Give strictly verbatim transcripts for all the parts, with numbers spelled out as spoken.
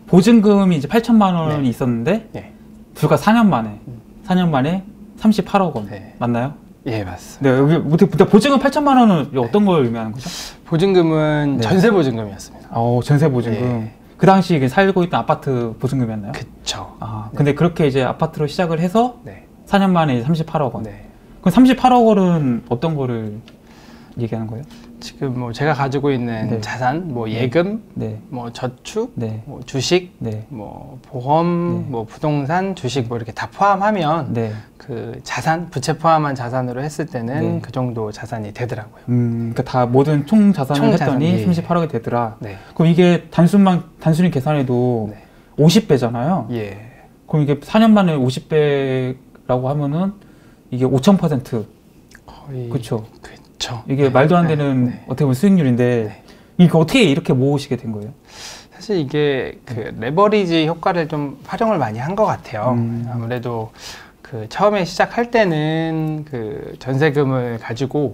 보증금이 이제 팔천만 원이 네. 있었는데 네. 불과 사 년 만에 음. 사 년 만에 삼십팔억 원 네. 맞나요? 예, 맞습니다. 네, 여기 근데 보증금 팔천만 원은 어떤 걸 의미하는 거죠? 보증금은 네. 전세 보증금이었습니다. 어, 전세 보증금. 예. 그 당시 살고 있던 아파트 보증금이었나요? 그쵸. 아, 네. 근데 그렇게 이제 아파트로 시작을 해서 네. 사 년 만에 삼십팔억 원. 네. 그럼 삼십팔억 원은 어떤 거를 얘기하는 거예요? 지금 뭐 제가 가지고 있는 네. 자산, 뭐 예금, 네, 뭐 저축, 네, 뭐 주식, 네, 뭐 보험, 네. 뭐 부동산, 주식 뭐 이렇게 다 포함하면 네. 그 자산, 부채 포함한 자산으로 했을 때는 네. 그 정도 자산이 되더라고요. 음, 그러니까 다 모든 총 자산을 총 했더니 자산, 예. 삼십팔억이 되더라. 네. 그럼 이게 단순만 단순히 계산해도 네. 오십 배잖아요. 예. 그럼 이게 사 년 만에 오십 배라고 하면은 이게 오천 퍼센트. 거의 그렇죠. 그쵸. 이게 네. 말도 안 네. 되는 네. 어떻게 보면 수익률인데 네. 이게 어떻게 이렇게 모으시게 된 거예요? 사실 이게 그 레버리지 효과를 좀 활용을 많이 한 것 같아요. 음. 아무래도 그 처음에 시작할 때는 그 전세금을 가지고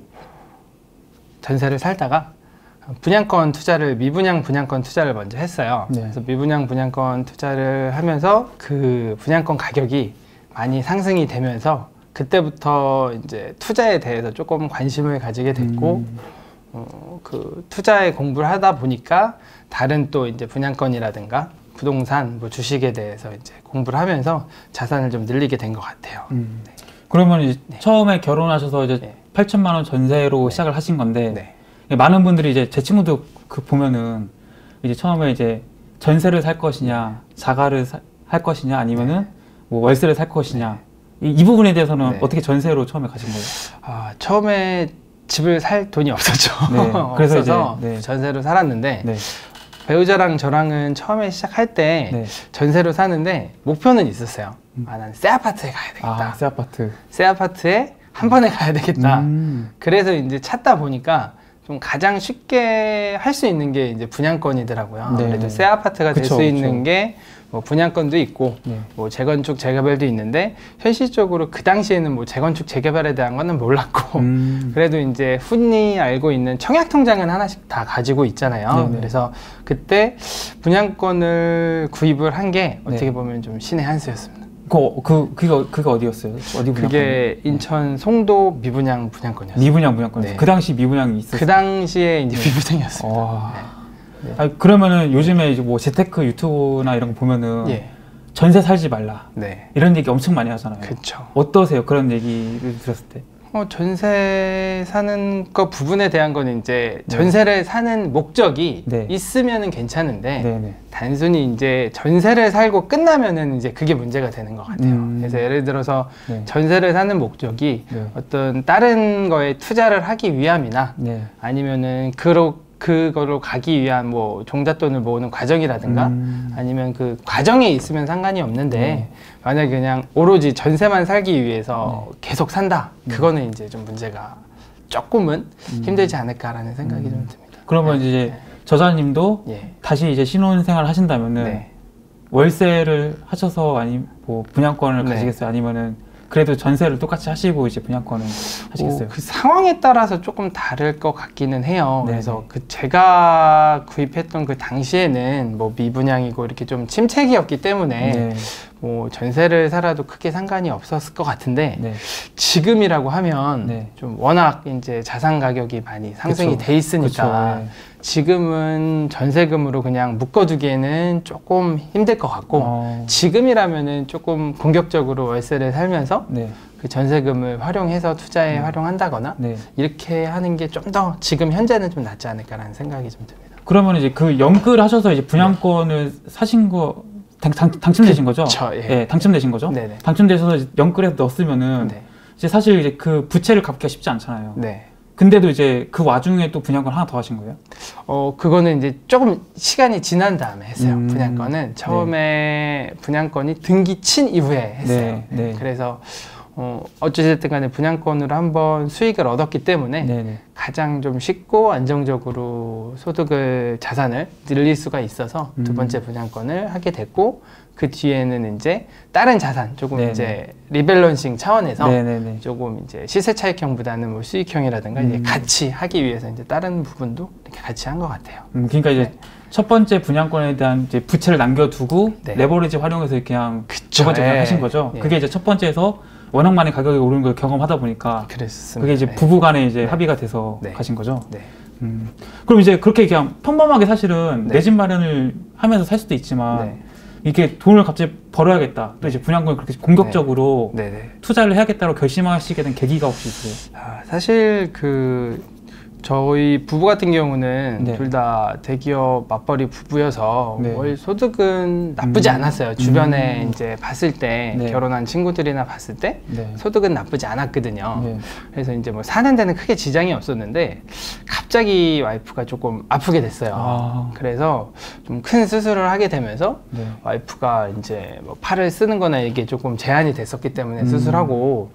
전세를 살다가 분양권 투자를 미분양 분양권 투자를 먼저 했어요. 네. 그래서 미분양 분양권 투자를 하면서 그 분양권 가격이 많이 상승이 되면서 그때부터 이제 투자에 대해서 조금 관심을 가지게 됐고 음. 어, 그 투자에 공부를 하다 보니까 다른 또 이제 분양권이라든가 부동산, 뭐 주식에 대해서 이제 공부를 하면서 자산을 좀 늘리게 된 것 같아요. 음. 그러면 이제 네. 처음에 결혼하셔서 이제 네. 팔천만 원 전세로 네. 시작을 하신 건데 네. 많은 분들이 이제 제 친구도 그 보면은 이제 처음에 이제 전세를 살 것이냐 자가를 사, 할 것이냐 아니면은 네. 뭐 월세를 살 것이냐 이, 이 부분에 대해서는 네. 어떻게 전세로 처음에 가신 거예요? 아, 처음에 집을 살 돈이 없었죠. 네. 그래서 없어서 이제, 네. 전세로 살았는데 네. 배우자랑 저랑은 처음에 시작할 때 네. 전세로 사는데 목표는 있었어요. 음. 아, 난 새 아파트에 가야 되겠다. 아, 새 아파트. 새 아파트에 한 번에 가야 되겠다. 음. 그래서 이제 찾다 보니까 좀 가장 쉽게 할 수 있는 게 이제 분양권이더라고요. 네. 아무래도 새 아파트가 될 그쵸, 수 있는 그쵸. 게 뭐 분양권도 있고 네. 뭐 재건축 재개발도 있는데 현실적으로 그 당시에는 뭐 재건축 재개발에 대한 거는 몰랐고 음. 그래도 이제 흔히 알고 있는 청약 통장은 하나씩 다 가지고 있잖아요. 네네. 그래서 그때 분양권을 구입을 한 게 어떻게 네. 보면 좀 신의 한 수였습니다. 그, 그, 그게, 그게 어디였어요? 어디 분양권? 그게 인천 송도 미분양 분양권이었어요. 미분양 분양권. 네. 그 당시 미분양이 있었어요. 그 당시에 이제 미분양이었습니다. 와. 네. 아니, 그러면은 요즘에 이제 뭐 재테크 유튜브나 이런 거 보면은 예. 전세 살지 말라 네. 이런 얘기 엄청 많이 하잖아요. 그쵸. 어떠세요? 그런 얘기를 들었을 때? 어, 전세 사는 거 부분에 대한 거는 이제 네. 전세를 사는 목적이 네. 있으면은 괜찮은데 네네. 단순히 이제 전세를 살고 끝나면은 이제 그게 문제가 되는 것 같아요. 음. 그래서 예를 들어서 네. 전세를 사는 목적이 네. 어떤 다른 거에 투자를 하기 위함이나 네. 아니면은 그로 그거로 가기 위한 뭐 종잣돈을 모으는 과정이라든가 음. 아니면 그 과정에 있으면 상관이 없는데 네. 만약에 그냥 오로지 전세만 살기 위해서 네. 계속 산다 네. 그거는 이제 좀 문제가 조금은 음. 힘들지 않을까라는 생각이 음. 좀 듭니다. 그러면 네. 이제 저자님도 예. 다시 이제 신혼생활 하신다면은 네. 월세를 하셔서 아니 뭐 분양권을 네. 가지겠어요? 아니면은 그래도 전세를 똑같이 하시고 이제 분양권을 하시겠어요? 뭐 그 상황에 따라서 조금 다를 것 같기는 해요. 네네. 그래서 그 제가 구입했던 그 당시에는 뭐 미분양이고 이렇게 좀 침체기였기 때문에 네. 뭐 전세를 살아도 크게 상관이 없었을 것 같은데 네. 지금이라고 하면 네. 좀 워낙 이제 자산 가격이 많이 상승이 그쵸. 돼 있으니까 그쵸. 네. 지금은 전세금으로 그냥 묶어두기에는 조금 힘들 것 같고 어. 지금이라면은 조금 공격적으로 월세를 살면서 네. 그 전세금을 활용해서 투자에 음. 활용한다거나 네. 이렇게 하는 게 좀 더 지금 현재는 좀 낫지 않을까라는 생각이 좀 듭니다. 그러면 이제 그 연끌 하셔서 이제 분양권을 사신 거 당, 당, 당첨되신 거죠? 그쵸, 예. 네, 당첨되신 거죠? 네네. 당첨되셔서 이제 연끌해서 넣었으면은 네. 이제 사실 이제 그 부채를 갚기가 쉽지 않잖아요. 네. 근데도 이제 그 와중에 또 분양권 하나 더 하신 거예요? 어, 그거는 이제 조금 시간이 지난 다음에 했어요. 음. 분양권은. 처음에 분양권이 등기 친 이후에 했어요. 네, 네. 그래서 어, 어찌됐든 간에 분양권으로 한번 수익을 얻었기 때문에 네네. 가장 좀 쉽고 안정적으로 소득을, 자산을 늘릴 수가 있어서 두 음. 번째 분양권을 하게 됐고, 그 뒤에는 이제 다른 자산, 조금 네네. 이제 리밸런싱 차원에서 네네네. 조금 이제 시세 차익형보다는 뭐 수익형이라든가 음. 이제 같이 하기 위해서 이제 다른 부분도 이렇게 같이 한 것 같아요. 음, 그러니까 이제 네. 첫 번째 분양권에 대한 이제 부채를 남겨두고 네. 레버리지 활용해서 그냥 그쵸. 두 번째 분양 예. 하신 거죠. 예. 그게 이제 첫 번째에서 워낙 많이 가격이 오르는 걸 경험하다 보니까 그랬습니다. 그게 이제 네. 부부간에 이제 네. 합의가 돼서 네. 가신 거죠. 네. 음. 그럼 이제 그렇게 그냥 평범하게 사실은 네. 내 집 마련을 하면서 살 수도 있지만 네. 이게 돈을 갑자기 벌어야겠다. 또 이제 분양권을 그렇게 공격적으로 네. 네. 투자를 해야겠다고 결심하시게 된 계기가 혹시 있어요? 아, 사실 그 저희 부부 같은 경우는 네. 둘 다 대기업 맞벌이 부부여서 네. 월 소득은 나쁘지 음. 않았어요. 주변에 음. 이제 봤을 때 네. 결혼한 친구들이나 봤을 때 네. 소득은 나쁘지 않았거든요. 네. 그래서 이제 뭐 사는 데는 크게 지장이 없었는데 갑자기 와이프가 조금 아프게 됐어요. 아. 그래서 좀 큰 수술을 하게 되면서 네. 와이프가 이제 뭐 팔을 쓰는 거나 이게 조금 제한이 됐었기 때문에 음. 수술하고,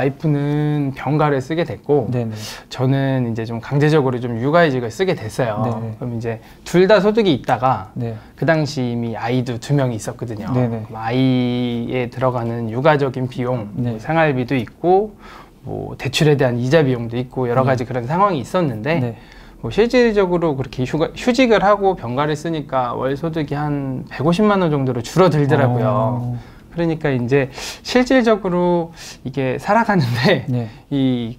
와이프는 병가를 쓰게 됐고, 네네. 저는 이제 좀 강제적으로 좀 육아휴직을 쓰게 됐어요. 네네. 그럼 이제 둘 다 소득이 있다가 네. 그 당시 이미 아이도 두 명이 있었거든요. 네네. 그럼 아이에 들어가는 육아적인 비용, 네. 뭐 생활비도 있고, 뭐 대출에 대한 이자 비용도 있고 여러 가지 그런 상황이 있었는데, 네. 뭐 실질적으로 그렇게 휴가, 휴직을 하고 병가를 쓰니까 월 소득이 한 백오십만 원 정도로 줄어들더라고요. 어. 그러니까 이제 실질적으로 이게 살아가는데 네. 이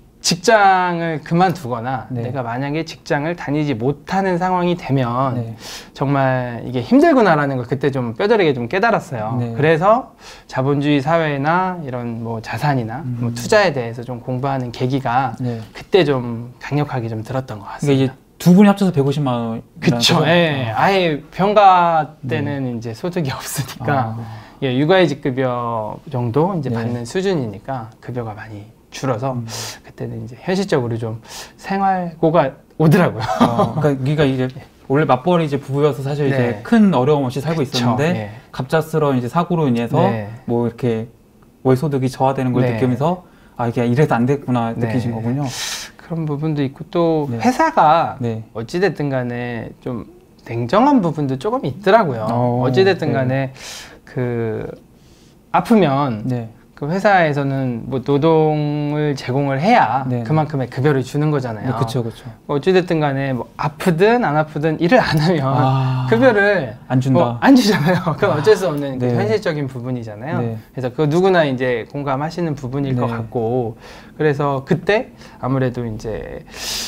직장을 그만두거나 네. 내가 만약에 직장을 다니지 못하는 상황이 되면 네. 정말 이게 힘들구나라는 걸 그때 좀 뼈저리게 좀 깨달았어요. 네. 그래서 자본주의 사회나 이런 뭐 자산이나 음. 뭐 투자에 대해서 좀 공부하는 계기가 네. 그때 좀 강력하게 좀 들었던 것 같습니다. 그러니까 이제 두 분이 합쳐서 백오십만 원. 그쵸. 예. 아예 병가 때는 이제 소득이 없으니까 아. 예, 육아휴직 급여 정도 이제 네. 받는 수준이니까 급여가 많이 줄어서 음. 그때는 이제 현실적으로 좀 생활고가 오더라고요. 어, 그러니까 우리가 이제 원래 맞벌이 이제 부부여서 사실 네. 이제 큰 어려움 없이 살고 그쵸. 있었는데 네. 갑작스러운 이제 사고로 인해서 네. 뭐 이렇게 월 소득이 저하되는 걸 네. 느끼면서 아 이게 이래서 안 됐구나 네. 느끼신 거군요. 그런 부분도 있고 또 네. 회사가 네. 어찌됐든 간에 좀 냉정한 부분도 조금 있더라고요. 어, 어찌됐든 네. 간에 그 아프면 네. 그 회사에서는 뭐 노동을 제공을 해야 네. 그만큼의 급여를 주는 거잖아요. 네, 그렇죠, 그렇죠. 어찌됐든 간에 뭐 아프든 안 아프든 일을 안 하면 아. 급여를 안 준다. 뭐 안 주잖아요. 그건 어쩔 수 없는 그 네. 현실적인 부분이잖아요. 네. 그래서 그 누구나 이제 공감하시는 부분일 것 네. 같고, 그래서 그때 아무래도 이제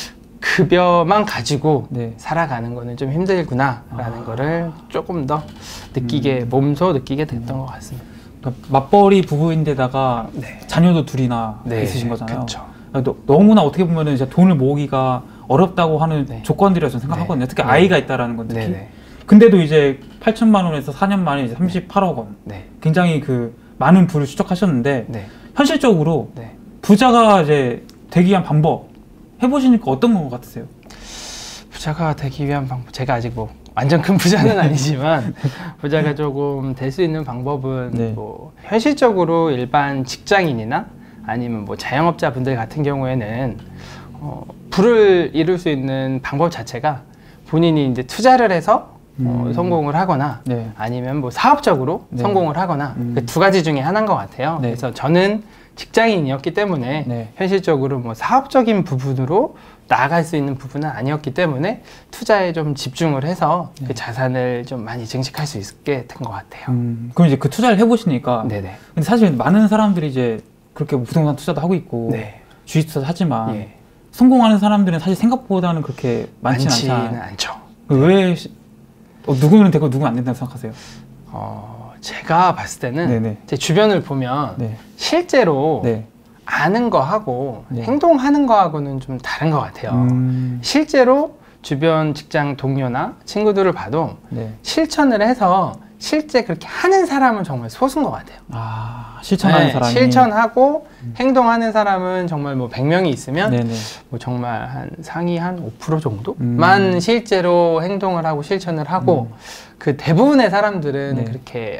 급여만 가지고 네. 살아가는 거는 좀 힘들구나라는 아. 거를 조금 더 느끼게 음. 몸소 느끼게 됐던 것 같습니다. 그러니까 맞벌이 부부인데다가 네. 자녀도 둘이나 네. 있으신 거잖아요. 그쵸. 너, 너무나 어떻게 보면 이제 돈을 모으기가 어렵다고 하는 네. 조건들이라고 저는 생각하거든요. 네. 특히 네. 아이가 있다라는 건 특히. 네네. 근데도 이제 팔천만 원에서 사 년 만에 이제 삼십팔억 원. 네. 굉장히 그 많은 부를 추적하셨는데 네. 현실적으로 네. 부자가 이제 되기 위한 방법 해보시니까 어떤 것 같으세요? 부자가 되기 위한 방법, 제가 아직 뭐 완전 큰 부자는 아니지만 부자가 조금 될 수 있는 방법은 네. 뭐 현실적으로 일반 직장인이나 아니면 뭐 자영업자분들 같은 경우에는 어, 부를 이룰 수 있는 방법 자체가 본인이 이제 투자를 해서 어, 음. 성공을 하거나 네. 아니면 뭐 사업적으로 네. 성공을 하거나 음. 그 두 가지 중에 하나인 것 같아요. 네. 그래서 저는 직장인이었기 때문에 네. 현실적으로 뭐 사업적인 부분으로 나아갈 수 있는 부분은 아니었기 때문에 투자에 좀 집중을 해서 네. 그 자산을 좀 많이 증식할 수 있게 된 것 같아요. 음, 그럼 이제 그 투자를 해보시니까 네네. 근데 사실 많은 사람들이 이제 그렇게 부동산 투자도 하고 있고 네. 주식 투자도 하지만 예. 성공하는 사람들은 사실 생각보다는 그렇게 많지는 많지는 않잖아요. 않죠. 왜 시- 어, 누구는 되고 누구는 안 된다고 생각하세요? 어, 제가 봤을 때는 네네. 제 주변을 보면 네. 실제로 네. 아는 거하고 네. 행동하는 거하고는 좀 다른 것 같아요. 음, 실제로 주변 직장 동료나 친구들을 봐도 네. 실천을 해서 실제 그렇게 하는 사람은 정말 소수인 것 같아요. 아, 실천하는 네, 사람이. 실천하고 행동하는 사람은 정말 뭐 백 명이 있으면 네네. 뭐 정말 한 상위 한 오 퍼센트 정도만 음. 실제로 행동을 하고 실천을 하고 음. 그 대부분의 사람들은 네. 그렇게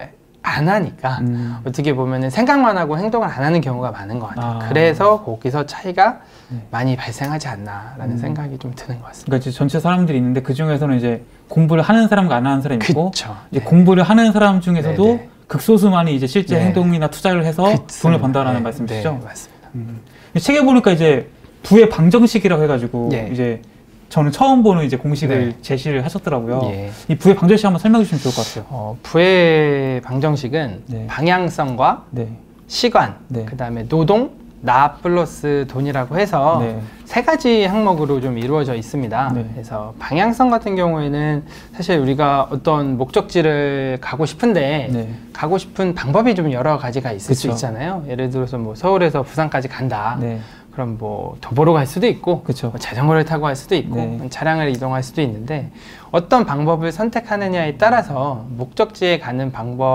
안 하니까 음. 어떻게 보면은 생각만 하고 행동을 안 하는 경우가 많은 것 같아요. 아. 그래서 거기서 차이가 네. 많이 발생하지 않나라는 음. 생각이 좀 드는 것 같습니다. 그러니까 이제 전체 사람들이 있는데 그 중에서는 이제 공부를 하는 사람과 안 하는 사람이 있고 그쵸. 이제 네. 공부를 하는 사람 중에서도 네네. 극소수만이 이제 실제 네. 행동이나 투자를 해서 그렇습니다. 돈을 번다라는 네. 말씀이시죠? 네, 맞습니다. 음. 책에 보니까 이제 부의 방정식이라고 해가지고 예. 이제 저는 처음 보는 이제 공식을 네. 제시를 하셨더라고요. 예. 이 부의 방정식 한번 설명해 주시면 좋을 것 같아요. 어, 부의 방정식은 네. 방향성과 네. 시간, 네. 그 다음에 노동, 나 플러스 돈이라고 해서 네. 세 가지 항목으로 좀 이루어져 있습니다. 네. 그래서 방향성 같은 경우에는 사실 우리가 어떤 목적지를 가고 싶은데 네. 가고 싶은 방법이 좀 여러 가지가 있을 수 그쵸. 있잖아요. 예를 들어서 뭐 서울에서 부산까지 간다. 네. 그럼 뭐 도보로 갈 수도 있고 그쵸. 뭐 자전거를 타고 갈 수도 있고 네. 차량을 이동할 수도 있는데 어떤 방법을 선택하느냐에 따라서 목적지에 가는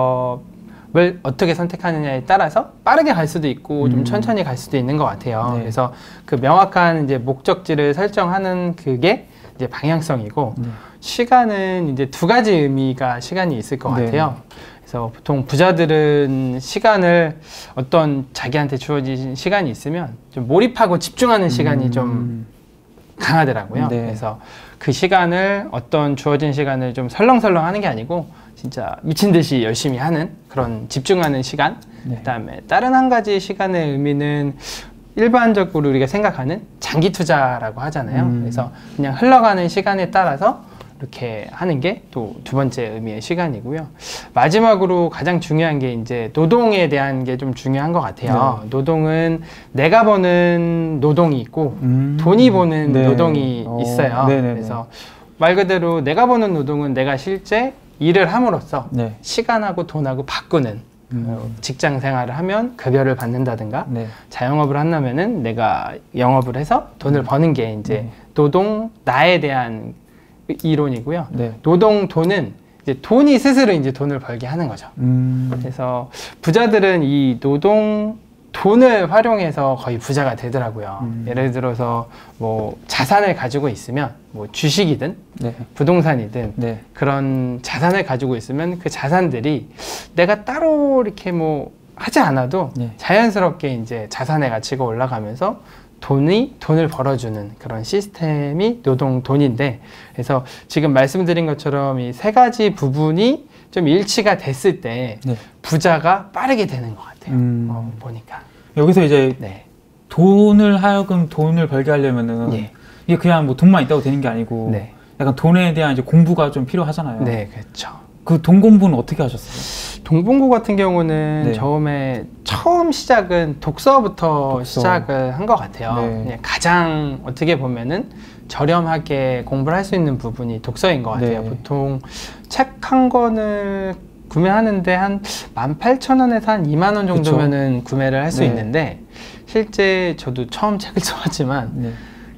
방법을 어떻게 선택하느냐에 따라서 빠르게 갈 수도 있고 음. 좀 천천히 갈 수도 있는 것 같아요. 네. 그래서 그 명확한 이제 목적지를 설정하는 그게 이제 방향성이고 네. 시간은 이제 두 가지 의미가 시간이 있을 것 네. 같아요. 그래서 보통 부자들은 시간을 어떤 자기한테 주어진 시간이 있으면 좀 몰입하고 집중하는 시간이 음. 좀 강하더라고요. 네. 그래서 그 시간을 어떤 주어진 시간을 좀 설렁설렁 하는 게 아니고 진짜 미친 듯이 열심히 하는 그런 집중하는 시간. 네. 그다음에 다른 한 가지 시간의 의미는 일반적으로 우리가 생각하는 장기 투자라고 하잖아요. 음. 그래서 그냥 흘러가는 시간에 따라서 이렇게 하는 게 또 두 번째 의미의 시간이고요. 마지막으로 가장 중요한 게 이제 노동에 대한 게 좀 중요한 것 같아요. 네. 노동은 내가 버는 노동이 있고 음. 돈이 버는 네. 노동이 어. 있어요. 네네네. 그래서 말 그대로 내가 버는 노동은 내가 실제 일을 함으로써 네. 시간하고 돈하고 바꾸는 음. 어, 직장 생활을 하면 급여를 받는다든가 네. 자영업을 한다면은 내가 영업을 해서 돈을 버는 게 이제 네. 노동 나에 대한 이론이고요. 네. 노동 돈은 이제 돈이 스스로 이제 돈을 벌게 하는 거죠. 음. 그래서 부자들은 이 노동 돈을 활용해서 거의 부자가 되더라고요. 음. 예를 들어서 뭐 자산을 가지고 있으면 뭐 주식이든 네. 부동산이든 네. 그런 자산을 가지고 있으면 그 자산들이 내가 따로 이렇게 뭐 하지 않아도 네. 자연스럽게 이제 자산의 가치가 올라가면서 돈이 돈을 벌어주는 그런 시스템이 노동 돈인데, 그래서 지금 말씀드린 것처럼 이 세 가지 부분이 좀 일치가 됐을 때 네. 부자가 빠르게 되는 것 같아요. 음. 어, 보니까. 여기서 이제 네. 돈을 하여금 돈을 벌게 하려면은 예. 이게 그냥 뭐 돈만 있다고 되는 게 아니고 네. 약간 돈에 대한 이제 공부가 좀 필요하잖아요. 네, 그렇죠. 그 돈 공부는 어떻게 하셨어요? 동봉구 같은 경우는 네. 처음에 처음 시작은 독서부터 독서. 시작을 한 것 같아요. 네. 그냥 가장 어떻게 보면은 저렴하게 공부를 할 수 있는 부분이 독서인 것 같아요. 네. 보통 책 한 권을 구매하는데 한 만 팔천 원에서 한 이만 원 정도면은 구매를 할 수 네. 있는데, 실제 저도 처음 책을 써봤지만 네.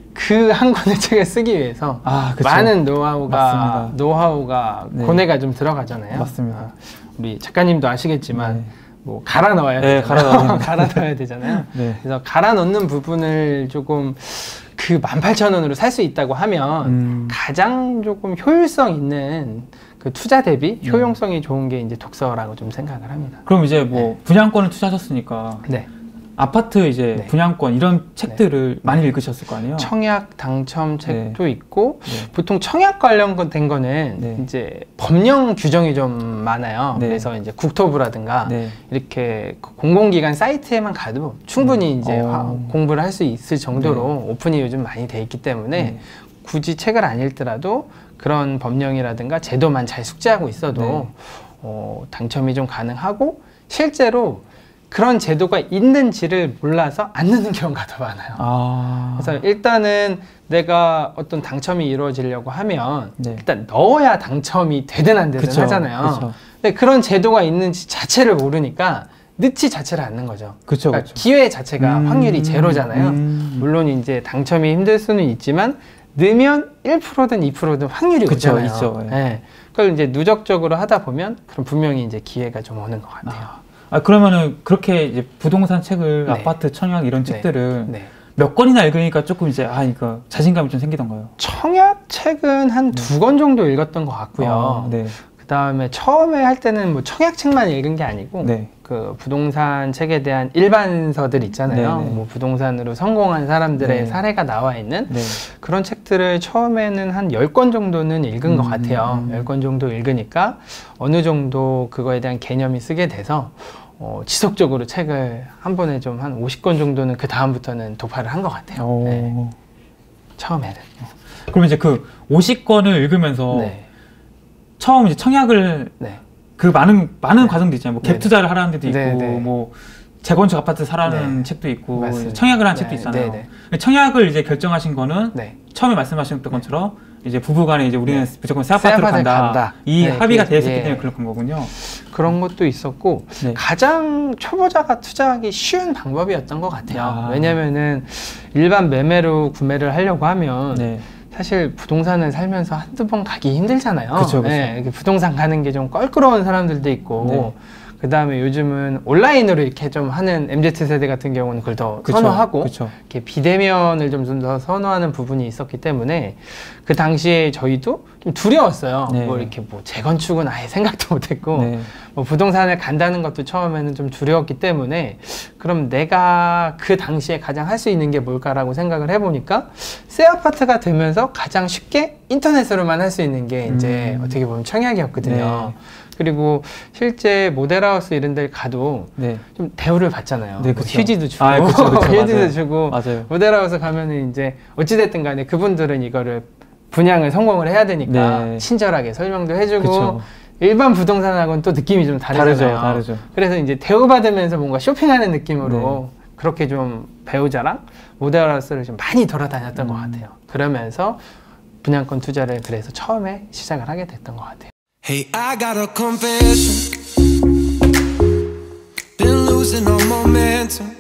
그 한 권의 책을 쓰기 위해서 아, 그쵸. 많은 노하우가 맞습니다. 노하우가 네. 고뇌가 좀 들어가잖아요. 맞습니다. 아, 우리 작가님도 아시겠지만 네. 뭐 갈아 넣어야 네, 되잖아요. 갈아 넣어야 됩니다. 갈아 넣어야 되잖아요. 네. 그래서 갈아 넣는 부분을 조금 그 만 팔천 원으로 살 수 있다고 하면 음. 가장 조금 효율성 있는 그 투자 대비 네. 효용성이 좋은 게 이제 독서라고 좀 생각을 합니다. 그럼 이제 뭐 분양권을 투자하셨으니까 네. 아파트 이제 네. 분양권 이런 책들을 많이 읽으셨을 거 아니에요? 청약 당첨 책도 있고, 네. 보통 청약 관련된 거는 네. 이제 법령 규정이 좀 많아요. 네. 그래서 이제 국토부라든가 네. 이렇게 공공기관 사이트에만 가도 충분히 음. 이제 어. 화- 공부를 할 수 있을 정도로 네. 오픈이 요즘 많이 돼 있기 때문에 네. 굳이 책을 안 읽더라도 그런 법령이라든가 제도만 잘 숙지하고 있어도 네. 어, 당첨이 좀 가능하고, 실제로 그런 제도가 있는지를 몰라서 안 넣는 경우가 더 많아요. 아. 그래서 일단은 내가 어떤 당첨이 이루어지려고 하면 네. 일단 넣어야 당첨이 되든 안 되든 그쵸, 하잖아요. 그쵸. 근데 그런 제도가 있는지 자체를 모르니까 넣지 자체를 않는 거죠. 그쵸, 그러니까 그쵸. 기회 자체가 음, 확률이 제로잖아요. 음. 물론 이제 당첨이 힘들 수는 있지만 넣으면 일 퍼센트든 이 퍼센트든 확률이 그쵸, 오잖아요. 있죠, 예. 예. 그걸 이제 누적적으로 하다 보면 그럼 분명히 이제 기회가 좀 오는 것 같아요. 아, 아, 그러면은 그렇게 이제 부동산 책을 네. 아파트 청약 이런 네. 책들을 네. 몇 권이나 읽으니까 조금 이제 아 이거 자신감이 좀 생기던가요? 청약 책은 한 두 권 정도 읽었던 것 같고요. 아, 네. 그 그다음에 처음에 할 때는 뭐 청약책만 읽은 게 아니고 네. 그 부동산 책에 대한 일반서들 있잖아요. 네네. 뭐 부동산으로 성공한 사람들의 네. 사례가 나와 있는 네. 그런 책들을 처음에는 한 열 권 정도는 읽은 음, 것 같아요. 음. 열 권 정도 읽으니까 어느 정도 그거에 대한 개념이 쓰게 돼서 어, 지속적으로 책을 한 번에 좀 한 오십 권 정도는 그 다음부터는 도파를 한 것 같아요. 오. 네. 처음에는. 그럼 이제 그 오십 권을 읽으면서 네. 처음 이제 청약을 네. 그 많은 많은 네. 과정도 있잖아요. 뭐 갭 네네. 투자를 하라는 데도 있고, 네네. 뭐 재건축 아파트 사라는 네. 책도 있고, 맞습니다. 청약을 한 네. 책도 있잖아요. 네네. 청약을 이제 결정하신 거는 네. 처음에 말씀하셨던 것처럼 이제 부부간에 이제 우리는 네. 무조건 새 아파트로 새 아파트를 간다. 간다. 이 네, 합의가 그- 되어 있었기 예. 때문에 그런 거군요. 그런 것도 있었고 네. 가장 초보자가 투자하기 쉬운 방법이었던 것 같아요. 아. 왜냐면은 일반 매매로 구매를 하려고 하면 네. 사실 부동산을 살면서 한두 번 가기 힘들잖아요. 그쵸, 그쵸. 네, 이렇게 부동산 가는 게 좀 껄끄러운 사람들도 있고 네. 그 다음에 요즘은 온라인으로 이렇게 좀 하는 엠지 세대 같은 경우는 그걸 더 그쵸, 선호하고 그쵸. 이렇게 비대면을 좀 더 선호하는 부분이 있었기 때문에 그 당시에 저희도 좀 두려웠어요. 네. 뭐 이렇게 뭐 재건축은 아예 생각도 못했고 네. 뭐 부동산을 간다는 것도 처음에는 좀 두려웠기 때문에 그럼 내가 그 당시에 가장 할 수 있는 게 뭘까라고 생각을 해보니까 새 아파트가 되면서 가장 쉽게 인터넷으로만 할 수 있는 게 이제 음. 어떻게 보면 청약이었거든요. 네. 그리고 실제 모델하우스 이런 데 가도 네. 좀 대우를 받잖아요. 네, 뭐 그쵸. 휴지도 주고, 아, 그쵸, 그쵸. 휴지도 맞아요. 주고, 맞아요. 모델하우스 가면은 이제 어찌됐든 간에 그분들은 이거를 분양을 성공을 해야 되니까 네. 친절하게 설명도 해주고 그쵸. 일반 부동산하고는 또 느낌이 좀 다르잖아요. 다르죠, 다르죠. 그래서 이제 대우받으면서 뭔가 쇼핑하는 느낌으로 네. 그렇게 좀 배우자랑 모델하우스를 좀 많이 돌아다녔던 것 음. 같아요. 그러면서 분양권 투자를 그래서 처음에 시작을 하게 됐던 것 같아요. Hey, I got a confession. Been losing all momentum.